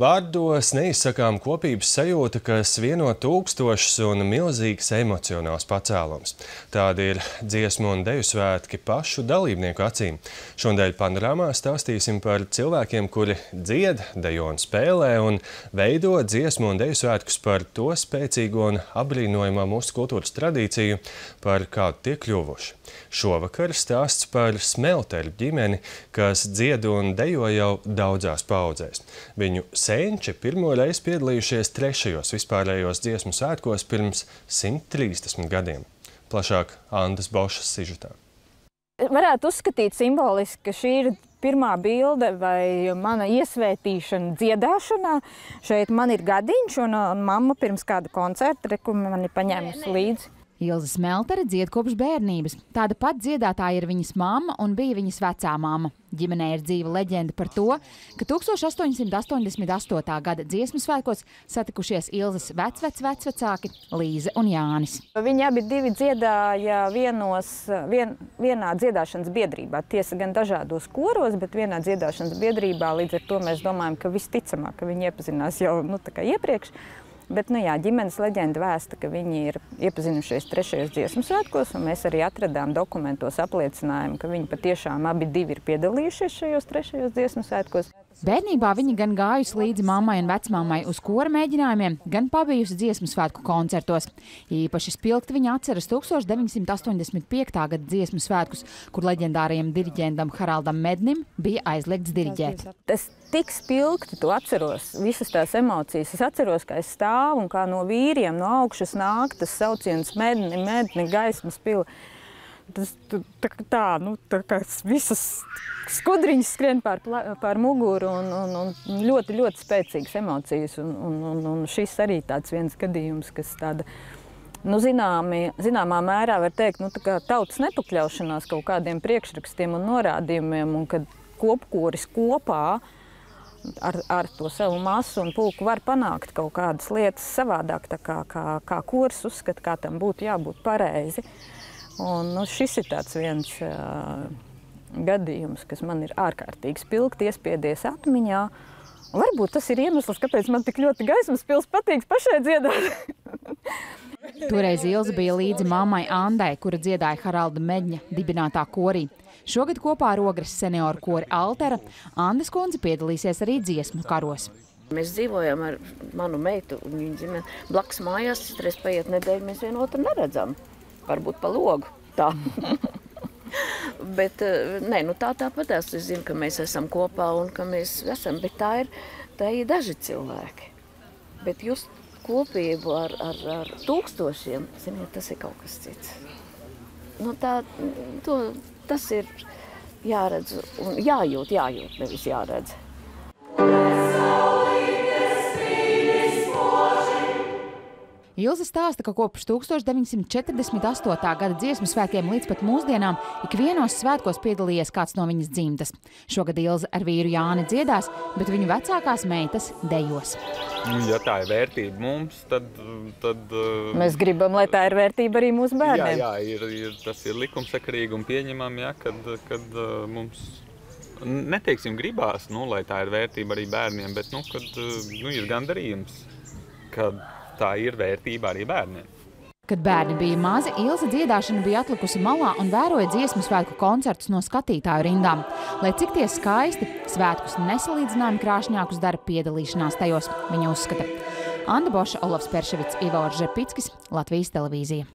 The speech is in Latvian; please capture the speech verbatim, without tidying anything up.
Vārdos neizsakām kopības sajūta, kas vieno tūkstošus un milzīgs emocionāls pacēlums. Tādi ir dziesmu un deju svētki pašu dalībnieku acīm. Šodien panorāmā stāstīsim par cilvēkiem, kuri dzied, dejo un spēlē un veido dziesmu un deju svētkus par to spēcīgo un apbrīnojamo mūsu kultūras tradīciju, par kādu tie kļuvuši. Šovakar stāsts par Smelteļu ģimeni, kas dzied un dejo jau daudzās paudzēs. Viņu senči pirmo reizi piedalījušies trešajos vispārējos dziesmu svētkos pirms simt trīsdesmit gadiem. Plašāk Andas Bošas sižetā. Varētu uzskatīt simboliski, ka šī ir pirmā bilde vai mana iesvētīšana dziedāšanā. Šeit man ir gadiņš un mamma pirms kāda koncerta, ko man ir paņēmusi līdzi. Ilze Smeltere dzied kopš bērnības. Tāda pat dziedātāja ir viņas mamma un bija viņas vecā mamma. Ģimenē ir dzīva leģenda par to, ka tūkstoš astoņsimt astoņdesmit astotā gada dziesmu svētkos satikušies Ilzes vecvecvecvecāki Līze un Jānis. Viņi abi divi dziedāja vienos, vien, vienā dziedāšanas biedrībā. Tiesa gan dažādos koros, bet vienā dziedāšanas biedrībā. Līdz ar to mēs domājam, ka visticamāk, ka viņi iepazinās jau nu, tā kā iepriekš. Bet, nu jā, ģimenes leģenda vēsta, ka viņi ir iepazinušies trešajos dziesmu svētkos, un mēs arī atradām dokumentos apliecinājumu, ka viņi patiešām abi divi ir piedalījušies šajos trešajos dziesmu svētkos. Bērnībā viņa gan gājusi līdzi mammai un vecmammai uz kora mēģinājumiem, gan pabijusi dziesmu svētku koncertos. Īpaši spilgti viņa atceras tūkstoš deviņsimt astoņdesmit piektā gada dziesmu svētkus, kur leģendārajam diriģentam Haraldam Mednim bija aizliegts diriģēt. Es tik spilgti to atceros, visas tās emocijas. Es atceros, kā es stāvu un kā no vīriem no augšas nāk tas sauciens Medni, Medni, gaismas pila. Tas tā, tā, nu, tā kā visas skudriņas skrien pār, pār muguru un, un, un ļoti, ļoti spēcīgas emocijas. Un, un, un, un šis arī tāds viens gadījums, kas tāda, nu, zināmi, zināmā mērā var teikt, nu, tā kā tautas nepakļaušanās kaut kādiem priekšrakstiem un norādījumiem, un kad kopkoris kopā ar, ar to savu masu un pulku var panākt kaut kādas lietas savādāk, tā kā, kā, kā koris uzskata, kā tam būtu jābūt pareizi. Un, nu, šis ir tāds viens uh, gadījums, kas man ir ārkārtīgi spilgti iespiedies atmiņā. Un varbūt tas ir iemesls, kāpēc man tik ļoti gaismas pils patīk pašai dziedāt. Toreiz Ilze bija līdzi mammai Andai, kura dziedāja Haralda Medņa dibinātā korī. Šogad kopā ar Ogres senioru kori Altera Andas kundze piedalīsies arī dziesmu karos. Mēs dzīvojam ar manu meitu un viņu ģimeni blakus mājās, citreiz paiet nedēļu, mēs vienotru neredzam. Varbūt pa logu, tā. Bet, nē, nu tā tāpat es zinu, ka mēs esam kopā un ka mēs esam, bet tā ir, tā ir daži cilvēki. Bet just kopību ar, ar, ar tūkstošiem, ziniet, tas ir kaut kas cits. Nu tā, to, tas ir jāredz un jājūt, jājūt, nevis jāredz. Ilze stāsta, ka kopš tūkstoš deviņsimt četrdesmit astotā gada dziesmu svētkiem līdz pat mūsdienām ik vienos svētkos piedalījies kāds no viņas dzimtas. Šogad Ilze ar vīru Jāni dziedās, bet viņu vecākās meitas dejos. Ja tā ir vērtība mums, tad... tad mēs gribam, lai tā ir vērtība arī mūsu bērniem. Jā, jā ir, ir, tas ir likumsakarīgi un pieņemam, ja, kad, kad mums, neteiksim, gribās, nu, lai tā ir vērtība arī bērniem, bet, nu, kad nu, ir gandarījums, kad tā ir vērtība arī bērniem. Kad bērni bija mazi, Ilze dziedāšana bija atlikusi malā un vēroja dziesmu svētku koncertus no skatītāju rindām. Lai cik tie skaisti, svētkus nesalīdzinājumi krāšņākus dara piedalīšanās tajos, viņa uzskata. Anda Boša, Olavs Perševics, Ivors Žepickis, Latvijas televīzija.